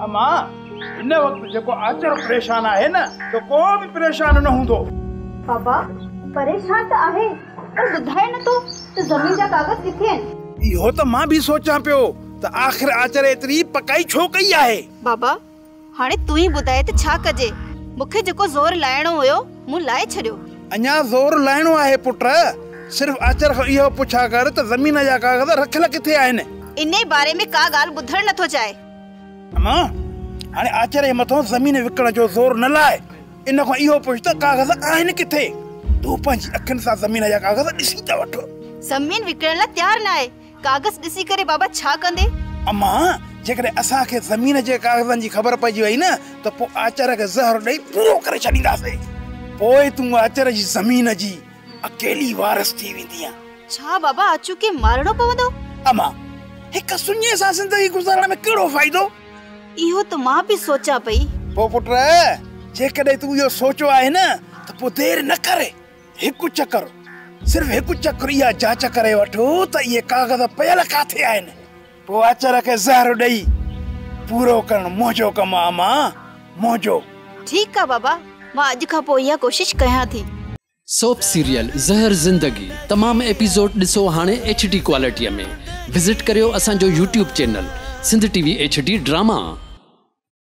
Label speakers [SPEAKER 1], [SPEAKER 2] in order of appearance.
[SPEAKER 1] अम्मा इन वक्त जो आचर परेशान है न तो को भी परेशान न होंदो।
[SPEAKER 2] बाबा परेशान तो आहे पर बुधाए न तो जमीन जा कागज किथे हैं।
[SPEAKER 1] इहो तो मां भी सोचा पियो तो आखिर आचर एतरी पकाई छो कई आहे।
[SPEAKER 2] बाबा हाने तू ही बुधाए त छा कजे। मुखे जको जोर लायणो होयो मु लाए छड़ियो।
[SPEAKER 1] अन्या जोर लायणो आहे पुट। सिर्फ आचर को इहो पुछा कर तो जमीन जा कागज रखल किथे आइन।
[SPEAKER 2] इन्ने बारे में का गाल बुधण न थो चाहे।
[SPEAKER 1] अम्मा हाने आचर जे मथो जमीन विकण जो जोर न लाए। इन को इहो पुछ त कागज आइन किथे। तू पंजी अखन सा जमीन जा कागज दिसी त वठ।
[SPEAKER 2] जमीन विकण ला तैयार न आहे। कागज दिसी करे बाबा छा कंदे।
[SPEAKER 1] अम्मा जेकरे असा के जमीन जे कागजन जी खबर पजी वई न तो पो आचर के जहर दई पूरो करे छडींदासे। पोए तू आचर जी जमीन जी अकेली वारस थी विंदिया।
[SPEAKER 2] छा बाबा अचू के मारणो पवंदो।
[SPEAKER 1] अम्मा एक सुन्ने सा जिंदगी गुजारण में केड़ो फायदो।
[SPEAKER 2] इहो तो मां भी सोचा पई।
[SPEAKER 1] पो पुत्र जेकरे तू यो सोचो आहे न तो पो देर न करे। एक चक्कर सिर्फ एक चक्कर या जांच करे वठो त ये कागज पयल काथे आइन। पो आचर के जहर दई पूरो करण मोजो कम अम्मा मोजो।
[SPEAKER 2] ठीक है बाबा मां आज का पो या कोशिश कया थी।
[SPEAKER 3] सोप सीरियल ज़हर ज़िंदगी तमाम एपिसोड दिसो हाने HD क्वालिटी में। विजिट करियो असांजो YouTube channel Sindh TV HD drama.